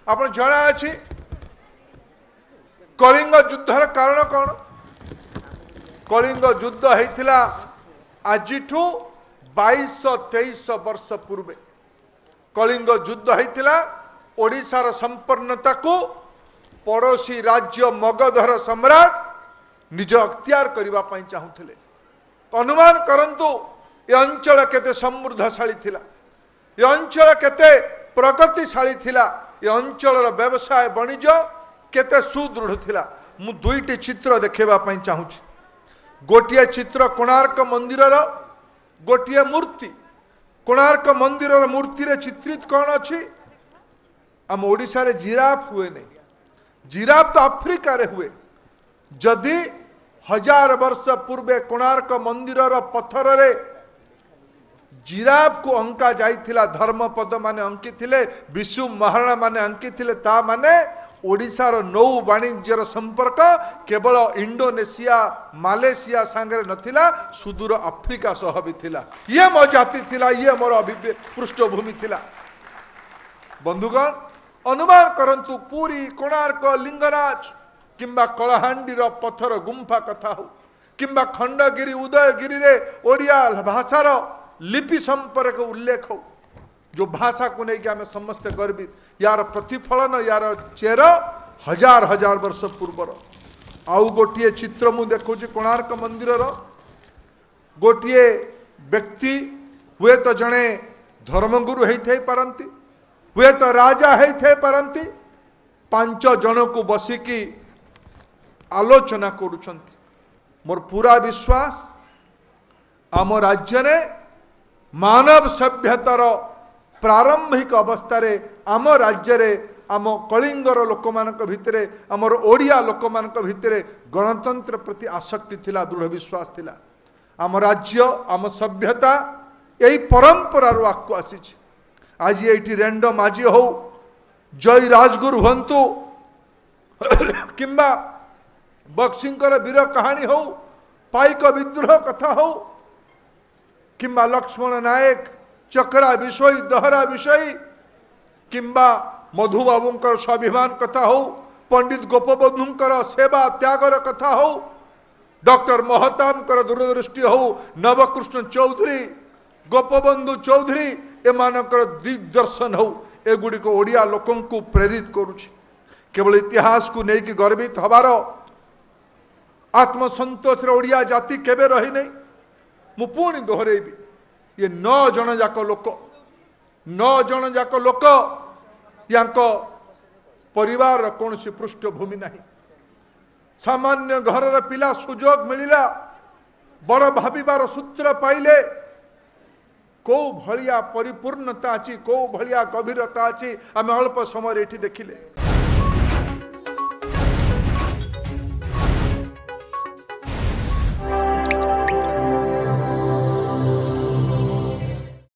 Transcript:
आप जना अच्छी कलिंग युद्धर कारण कौन कलिंग युद्ध होता आज 2223 वर्ष पूर्वे कलिंग युद्ध होता ओडिशार संपन्नता को पड़ोसी राज्य मगधर सम्राट निज अख्तियार करने चाहूले। अनुमान करंतु ये अंचल केते समृद्धशाली थिला, ये अंचल केते प्रगतिशाली थिला, ये अंचल व्यवसाय वाणिज्य केते सुदृढ़ थिला। मु दुईटी चित्र देखा चाहूँगी। गोटे चित्र कोणार्क मंदिर गोटे मूर्ति। कोणार्क मंदिर मूर्ति रे चित्रित कौन अच्छी आम ओडिशा रे जिराफ हुए नहीं। जिराफ तो आफ्रिका रे हुए। जदि 1000 वर्ष पूर्वे कोणार्क मंदिर पत्थर रे जिराफ को अंका जाइथिला, धर्मपद माने अंकी थिले, विशु महाराणा माने अंकी थिले, ता माने ओडिशार नौ वाणिज्यर संपर्क केवल इंडोनेशिया मालेशिया सांगरे नथिला, सुदूर आफ्रिका सह भी थिला। ये मो जाति थिला, ये मोर पृष्ठभूमि थिला। बंधुगण अनुमान करंतु पूरी कोणार्क लिंगराज किंबा कलाहांडीर पत्थर गुंफा कथा हो किंबा खंडगिरी उदयगिरी रे ओडिया भाषार लिपि संपर्क उल्लेख हो, जो भाषा को लेकिन आम समस्ते गर्वित, यार प्रतिफलन यार चेर 1000 वर्ष पूर्वर। आउ गोटे चित्र मु देखु कोणार्क मंदिर गोटे व्यक्ति हुए तो जड़े धर्मगुरु होते पारती, हुए तो राजा होते पारती, 5 जन को बसिकी आलोचना करुछंती। मोर पूरा विश्वास आम राज्य ने मानव सभ्यतार प्रारंभिक अवस्था आम राज्य रे आम कलिंगर लोक मानक भितरे आमर ओडिया लोक मानक भितरे गणतंत्र प्रति आसक्ति थिला, दृढ़ विश्वास थिला। आम राज्य आम सभ्यता यही परंपरा आगू आसी। आज ये रैंडम आज हो जय राजगुरु हंतु किंबा बक्सिंकर वीर कहानी हो, पाइक विद्रोह कथा हो किंबा लक्ष्मण नायक चक्रा विषय दहरा विषय किंबा मधुबाबूंकर स्वाभिमान कथा हो, पंडित गोपबंधुंकर सेवा त्यागर कथा हो, डॉक्टर महताबंकर दूरदृष्टि हो, नवकृष्ण चौधरी गोपबंधु चौधरी एमानकर दिग्दर्शन हो, एगुड़ी को ओडिया लोकों को प्रेरित करुछि। केवल इतिहास को लेकिन गर्वित हबार आत्मसंतोष ओडिया जाति केबे रही नहीं। मु पुणी दोहरेबी, ये 9 जन जाक लोक 9 जन जाक लोक यांको परिवार कौन सी पृष्ठभूमि नहीं। सामान्य घर पिला सुजोग मिलिला, बड़ भाविबार सूत्र पाइले, कौ भलिया परिपूर्णता अच्छी कौ भलिया गभीरता अच्छी आम अल्प समय देखिले।